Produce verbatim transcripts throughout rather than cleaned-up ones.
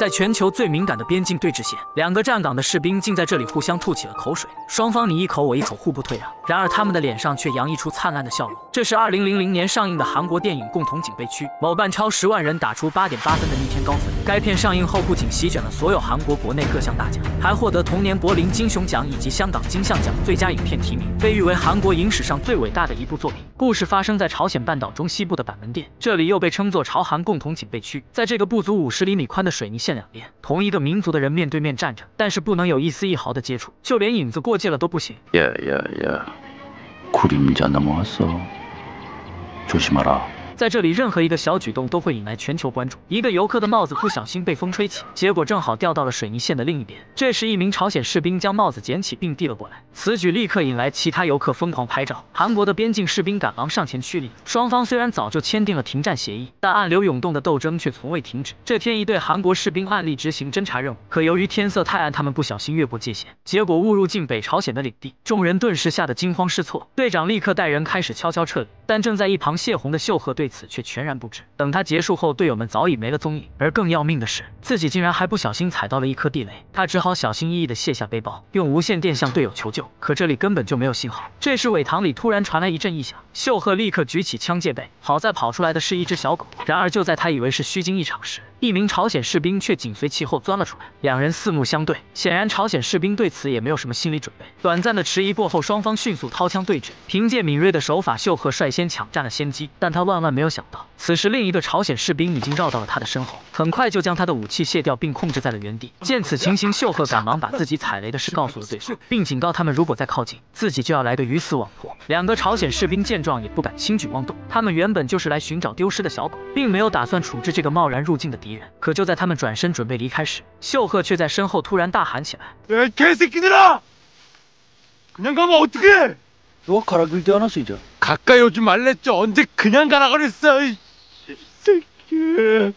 在全球最敏感的边境对峙线，两个站岗的士兵竟在这里互相吐起了口水，双方你一口我一口，互不退让。然而他们的脸上却洋溢出灿烂的笑容。这是二零零零年上映的韩国电影《共同警备区》，某办超十万人打出八点八分的逆天高分。该片上映后不仅席卷了所有韩国国内各项大奖，还获得同年柏林金熊奖以及香港金像奖最佳影片提名，被誉为韩国影史上最伟大的一部作品。故事发生在朝鲜半岛中西部的板门店，这里又被称作朝韩共同警备区。在这个不足五十厘米宽的水泥线两边，同一个民族的人面对面站着，但是不能有一丝一毫的接触，就连影子过界了都不行。 呀呀呀，그림자넘어왔어조심하라。 在这里，任何一个小举动都会引来全球关注。一个游客的帽子不小心被风吹起，结果正好掉到了水泥线的另一边。这时，一名朝鲜士兵将帽子捡起并递了过来，此举立刻引来其他游客疯狂拍照。韩国的边境士兵赶忙上前驱离。双方虽然早就签订了停战协议，但暗流涌动的斗争却从未停止。这天，一队韩国士兵暗地执行侦察任务，可由于天色太暗，他们不小心越过界限，结果误入进北朝鲜的领地。众人顿时吓得惊慌失措，队长立刻带人开始悄悄撤离。但正在一旁泄洪的秀赫对此却全然不知。等他结束后，队友们早已没了踪影。而更要命的是，自己竟然还不小心踩到了一颗地雷。他只好小心翼翼地卸下背包，用无线电向队友求救。可这里根本就没有信号。这时尾塘里突然传来一阵异响，秀赫立刻举起枪戒备。好在跑出来的是一只小狗。然而就在他以为是虚惊一场时，一名朝鲜士兵却紧随其后钻了出来。两人四目相对，显然朝鲜士兵对此也没有什么心理准备。短暂的迟疑过后，双方迅速掏枪对峙。凭借敏锐的手法，秀赫率先抢占了先机。但他万万没有想到，此时另一个朝鲜士兵已经绕到了他的身后，很快就将他的武器卸掉并控制在了原地。见此情形，秀赫赶忙把自己踩雷的事告诉了对方，并警告他们如果再靠近，自己就要来个鱼死网破。两个朝鲜士兵见状也不敢轻举妄动，他们原本就是来寻找丢失的小狗，并没有打算处置这个贸然入境的敌人。可就在他们转身准备离开时，秀赫却在身后突然大喊起来：“ 야 개새끼들아! 그냥 가면 어떡해? 너가 가라 그럴 때 화났어 이제. 가까이 오지 말랬죠. 언제 그냥 가라 그랬어. 이 새끼.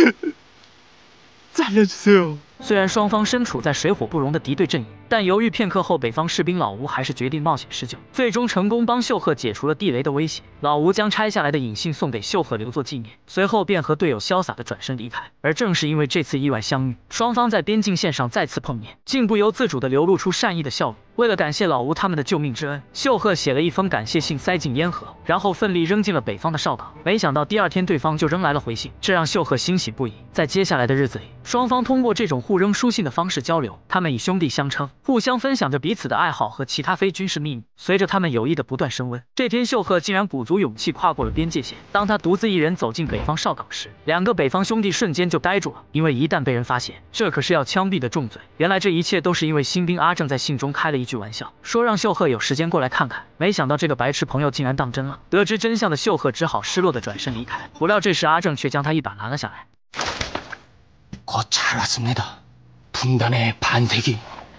살려주세요." 虽然双方身处在水火不容的敌对阵营，但犹豫片刻后，北方士兵老吴还是决定冒险施救，最终成功帮秀赫解除了地雷的威胁。老吴将拆下来的引信送给秀赫留作纪念，随后便和队友潇洒的转身离开。而正是因为这次意外相遇，双方在边境线上再次碰面，竟不由自主的流露出善意的笑容。为了感谢老吴他们的救命之恩，秀赫写了一封感谢信塞进烟盒，然后奋力扔进了北方的哨岗。没想到第二天对方就扔来了回信，这让秀赫欣喜不已。在接下来的日子里，双方通过这种互扔书信的方式交流，他们以兄弟相称，互相分享着彼此的爱好和其他非军事秘密。随着他们友谊的不断升温，这天秀赫竟然鼓足勇气跨过了边界线。当他独自一人走进北方哨岗时，两个北方兄弟瞬间就呆住了，因为一旦被人发现，这可是要枪毙的重罪。原来这一切都是因为新兵阿正在信中开了一句玩笑，说让秀赫有时间过来看看。没想到这个白痴朋友竟然当真了。得知真相的秀赫只好失落的转身离开。不料这时阿正却将他一把拦了下来。 곧 잘 왔습니다. 분단의 반세기.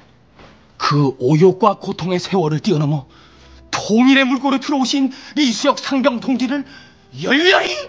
그 오욕과 고통의 세월을 뛰어넘어 통일의 물꼬로 들어오신 리수혁 상병 동지를 열렬히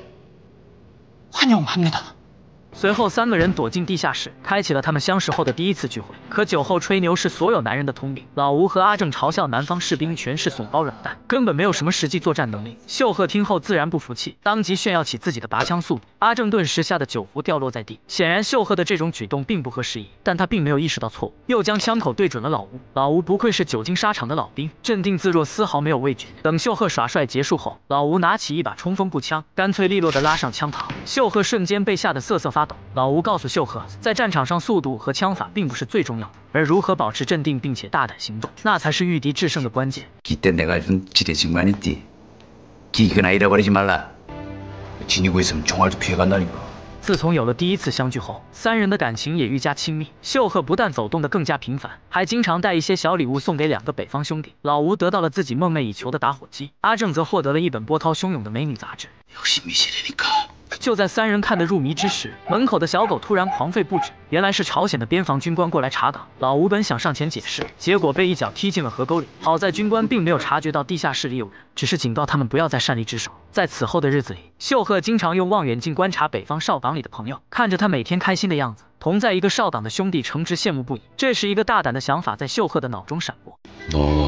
환영합니다. 随后，三个人躲进地下室，开启了他们相识后的第一次聚会。可酒后吹牛是所有男人的通病，老吴和阿正嘲笑南方士兵全是怂包软蛋，根本没有什么实际作战能力。秀赫听后自然不服气，当即炫耀起自己的拔枪速度。阿正顿时吓得酒壶掉落在地。显然，秀赫的这种举动并不合时宜，但他并没有意识到错误，又将枪口对准了老吴。老吴不愧是久经沙场的老兵，镇定自若，丝毫没有畏惧。等秀赫耍帅结束后，老吴拿起一把冲锋步枪，干脆利落地拉上枪膛。秀赫瞬间被吓得瑟瑟发抖。 老吴告诉秀赫，在战场上速度和枪法并不是最重要的，而如何保持镇定并且大胆行动，那才是御敌制胜的关键。 그때 내가 좀 지레진 거 아니지? 기계나 잃어버리지 말라. 지니고 있으면 총알도 피해간다니까. 自从有了第一次相聚后，三人的感情也愈加亲密。秀赫不但走动得更加频繁，还经常带一些小礼物送给两个北方兄弟。老吴得到了自己梦寐以求的打火机，阿正则获得了一本波涛汹涌的美女杂志。 역시 미실이니까. 就在三人看得入迷之时，门口的小狗突然狂吠不止，原来是朝鲜的边防军官过来查岗。老吴本想上前解释，结果被一脚踢进了河沟里。好在军官并没有察觉到地下室里有人，只是警告他们不要再擅离职守。在此后的日子里，秀赫经常用望远镜观察北方哨岗里的朋友，看着他每天开心的样子，同在一个哨岗的兄弟诚挚羡慕不已。这时，一个大胆的想法在秀赫的脑中闪过。 너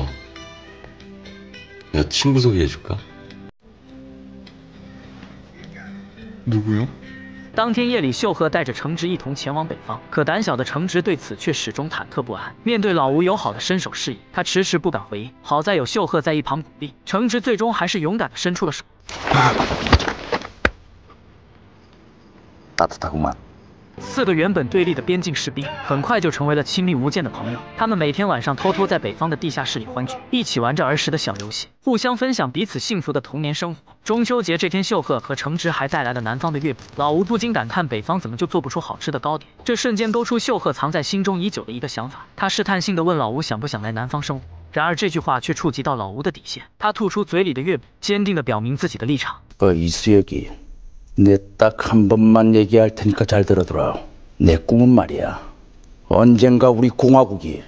내가 친구 소개해줄까? 누구요? 当天夜里，秀赫带着程直一同前往北方，可胆小的程直对此却始终忐忑不安。面对老吴友好的伸手示意，他迟迟不敢回应。好在有秀赫在一旁鼓励，程直最终还是勇敢的伸出了手。 따뜻하구만。 四个原本对立的边境士兵，很快就成为了亲密无间的朋友。他们每天晚上偷偷在北方的地下室里欢聚，一起玩着儿时的小游戏，互相分享彼此幸福的童年生活。中秋节这天，秀赫和程直还带来了南方的月饼。老吴不禁感叹，北方怎么就做不出好吃的糕点？这瞬间勾出秀赫藏在心中已久的一个想法。他试探性地问老吴想不想来南方生活。然而这句话却触及到老吴的底线。他吐出嘴里的月饼，坚定地表明自己的立场。 그 이수혁이 내 딱 한 번만 얘기할 테니까 잘 들어들어. 내 꿈은 말이야. 언젠가 우리 공화국이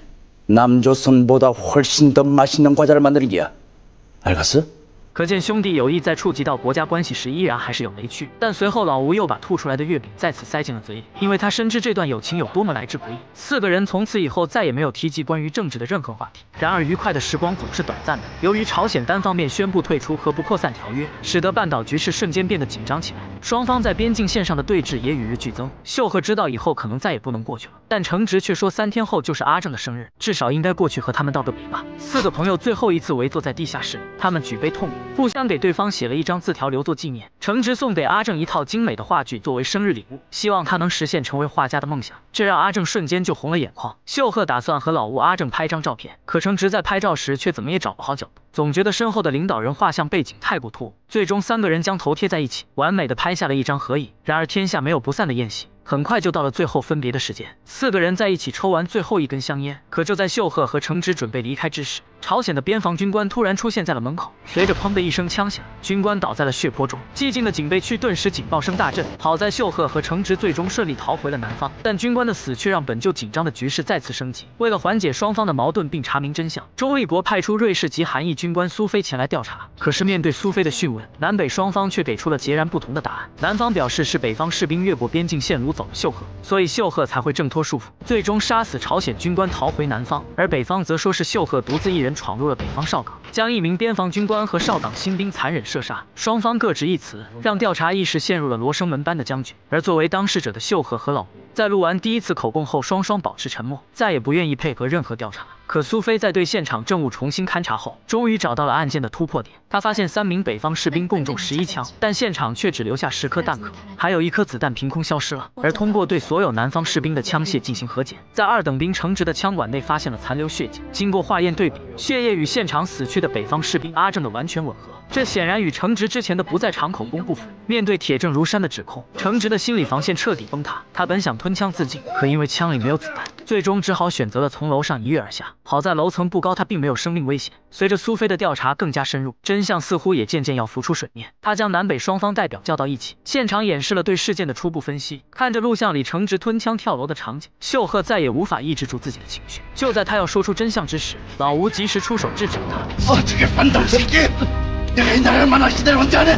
남조선보다 훨씬 더 맛있는 과자를 만드는 게야. 알겠어? 可见兄弟友谊在触及到国家关系时依然还是有雷区，但随后老吴又把吐出来的月饼再次塞进了嘴里，因为他深知这段友情有多么来之不易。四个人从此以后再也没有提及关于政治的任何话题。然而愉快的时光总是短暂的，由于朝鲜单方面宣布退出核不扩散条约，使得半岛局势瞬间变得紧张起来，双方在边境线上的对峙也与日俱增。秀赫知道以后可能再也不能过去了，但程直却说三天后就是阿正的生日，至少应该过去和他们道个别吧。四个朋友最后一次围坐在地下室里，他们举杯痛饮。 互相给对方写了一张字条留作纪念。程直送给阿正一套精美的话剧作为生日礼物，希望他能实现成为画家的梦想。这让阿正瞬间就红了眼眶。秀赫打算和老吴阿正拍张照片，可程直在拍照时却怎么也找不好角度，总觉得身后的领导人画像背景太过突兀。最终三个人将头贴在一起，完美的拍下了一张合影。然而天下没有不散的宴席。 很快就到了最后分别的时间，四个人在一起抽完最后一根香烟。可就在秀赫和程直准备离开之时，朝鲜的边防军官突然出现在了门口。随着砰的一声枪响，军官倒在了血泊中。寂静的警备区顿时警报声大震。好在秀赫和程直最终顺利逃回了南方，但军官的死却让本就紧张的局势再次升级。为了缓解双方的矛盾并查明真相，周立国派出瑞士籍韩裔军官苏菲前来调查。可是面对苏菲的讯问，南北双方却给出了截然不同的答案。南方表示是北方士兵越过边境线掳走了秀赫，所以。 所以秀赫才会挣脱束缚，最终杀死朝鲜军官逃回南方，而北方则说是秀赫独自一人闯入了北方哨岗，将一名边防军官和哨岗新兵残忍射杀。双方各执一词，让调查一时陷入了罗生门般的僵局。而作为当事者的秀赫和老吴，在录完第一次口供后，双双保持沉默，再也不愿意配合任何调查。 可苏菲在对现场证物重新勘查后，终于找到了案件的突破点。她发现三名北方士兵共中十一枪，但现场却只留下十颗弹壳，还有一颗子弹凭空消失了。而通过对所有南方士兵的枪械进行核检，在二等兵程直的枪管内发现了残留血迹。经过化验对比，血液与现场死去的北方士兵阿正的完全吻合。这显然与程直之前的不在场口供不符。面对铁证如山的指控，程直的心理防线彻底崩塌。他本想吞枪自尽，可因为枪里没有子弹，最终只好选择了从楼上一跃而下。 好在楼层不高，他并没有生命危险。随着苏菲的调查更加深入，真相似乎也渐渐要浮出水面。他将南北双方代表叫到一起，现场演示了对事件的初步分析。看着录像里程直吞枪跳楼的场景，秀赫再也无法抑制住自己的情绪。就在他要说出真相之时，老吴及时出手制止了他。 어떻게 반동 새끼! 내가 이 나라를 얼마나 기다려왔지 않아?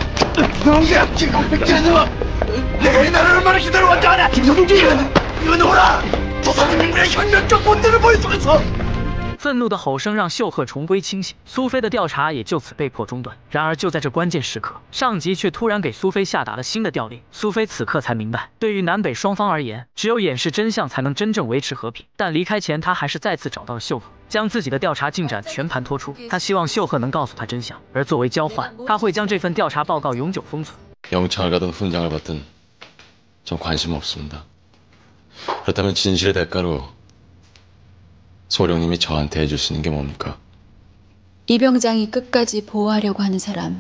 너가 지금 백지는 너! 내가 이 나라를 얼마나 기다려왔지 않아? 김성준! 이거 놓아라! 조선인민의 혁명적 본때를 보여주겠어! 愤怒的吼声让秀赫重归清醒，苏菲的调查也就此被迫中断。然而就在这关键时刻，上级却突然给苏菲下达了新的调令。苏菲此刻才明白，对于南北双方而言，只有掩饰真相才能真正维持和平。但离开前，他还是再次找到了秀赫，将自己的调查进展全盘托出。他希望秀赫能告诉他真相，而作为交换，他会将这份调查报告永久封存。 영창을 가든 훈장을 받든 전 관심 없습니다. 그렇다면 진실의 대가로 소령님이 저한테 해주시는 게 뭡니까? 이병장이 끝까지 보호하려고 하는 사람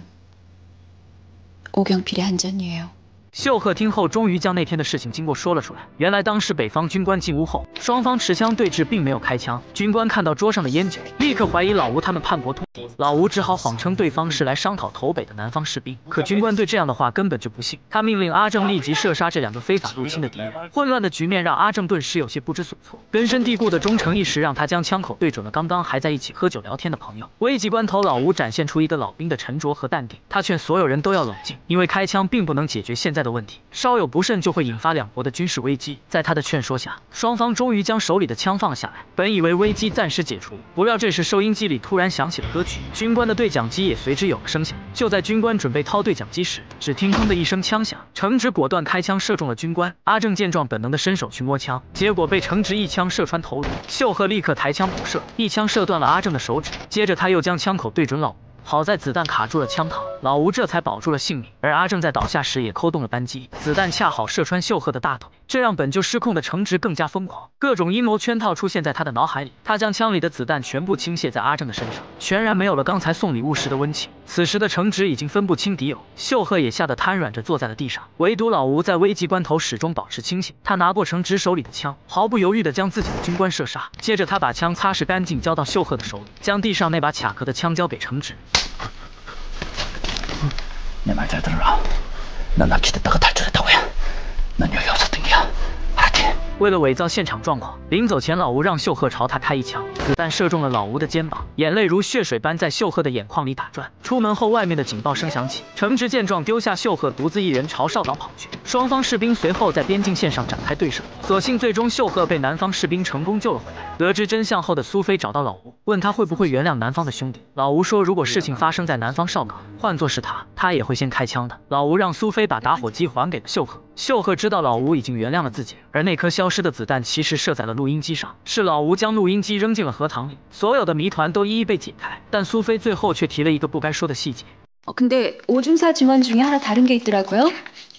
오경필의 한전이에요. 秀赫听后，终于将那天的事情经过说了出来。原来当时北方军官进屋后，双方持枪对峙，并没有开枪。军官看到桌上的烟酒，立刻怀疑老吴他们叛国通敌。老吴只好谎称对方是来商讨投北的南方士兵。可军官对这样的话根本就不信，他命令阿正立即射杀这两个非法入侵的敌人。混乱的局面让阿正顿时有些不知所措，根深蒂固的忠诚意识让他将枪口对准了刚刚还在一起喝酒聊天的朋友。危急关头，老吴展现出一个老兵的沉着和淡定，他劝所有人都要冷静，因为开枪并不能解决现在在的问题，稍有不慎就会引发两国的军事危机。在他的劝说下，双方终于将手里的枪放下来。本以为危机暂时解除，不料这时收音机里突然响起了歌曲，军官的对讲机也随之有了声响。就在军官准备掏对讲机时，只听砰的一声枪响，程直果断开枪射中了军官。阿正见状，本能的伸手去摸枪，结果被程直一枪射穿头颅。秀赫立刻抬枪补射，一枪射断了阿正的手指，接着他又将枪口对准老吴。好在子弹卡住了枪膛，老吴这才保住了性命。而阿正在倒下时也扣动了扳机，子弹恰好射穿秀赫的大腿，这让本就失控的程直更加疯狂。各种阴谋圈套出现在他的脑海里，他将枪里的子弹全部倾泻在阿正的身上，全然没有了刚才送礼物时的温情。此时的程直已经分不清敌友，秀赫也吓得瘫软着坐在了地上。唯独老吴在危急关头始终保持清醒，他拿过程直手里的枪，毫不犹豫地将自己的军官射杀。接着他把枪擦拭干净，交到秀赫的手里，将地上那把卡壳的枪交给程直。 내 말 잘 들어라. 난 납치됐다가 탈출했다고 해. 난 여기 없었던이야. 알았지? 为了伪造现场状况，临走前，老吴让秀赫朝他开一枪，子弹射中了老吴的肩膀，眼泪如血水般在秀赫的眼眶里打转。出门后，外面的警报声响起，程直见状，丢下秀赫，独自一人朝哨岗跑去。双方士兵随后在边境线上展开对射，所幸最终秀赫被南方士兵成功救了回来。得知真相后的苏菲找到老吴，问他会不会原谅南方的兄弟。老吴说，如果事情发生在南方哨岗，换作是他，他也会先开枪的。老吴让苏菲把打火机还给了秀赫。秀赫知道老吴已经原谅了自己，而那颗消失的子弹其实射在了录音机上，是老吴将录音机扔进了荷塘里。所有的谜团都一一被解开，但苏菲最后却提了一个不该说的细节。 어, 근데 오중사 증언 중에 하나 다른 게 있더라고요.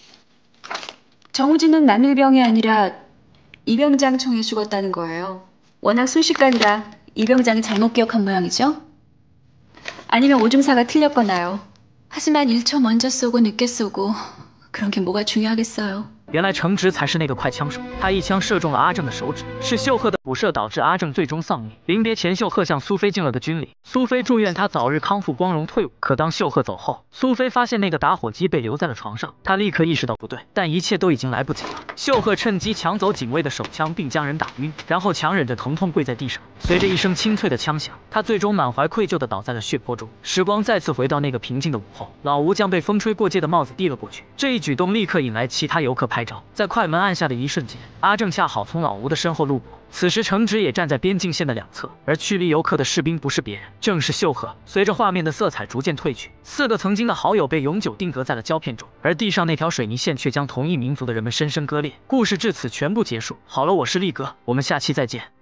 정우진은 남일병이 아니라 이병장 총에 죽었다는 거예요. 워낙 순식간이라 이병장이 잘못 기억한 모양이죠. 아니면 오중사가 틀렸거나요. 하지만 일 초 먼저 쏘고 늦게 쏘고 그런 게 뭐가 중요하겠어요. 原来程直才是那个快枪手，他一枪射中了阿正的手指，是秀赫的补射导致阿正最终丧命。临别前，秀赫向苏菲敬了个军礼，苏菲祝愿他早日康复、光荣退伍。可当秀赫走后，苏菲发现那个打火机被留在了床上，她立刻意识到不对，但一切都已经来不及了。秀赫趁机抢走警卫的手枪，并将人打晕，然后强忍着疼痛跪在地上。随着一声清脆的枪响，他最终满怀愧疚地倒在了血泊中。时光再次回到那个平静的午后，老吴将被风吹过界的帽子递了过去，这一举动立刻引来其他游客拍照。 在快门按下的一瞬间，阿正恰好从老吴的身后路过。此时，程直也站在边境线的两侧，而驱离游客的士兵不是别人，正是秀赫。随着画面的色彩逐渐褪去，四个曾经的好友被永久定格在了胶片中，而地上那条水泥线却将同一民族的人们深深割裂。故事至此全部结束。好了，我是力哥，我们下期再见。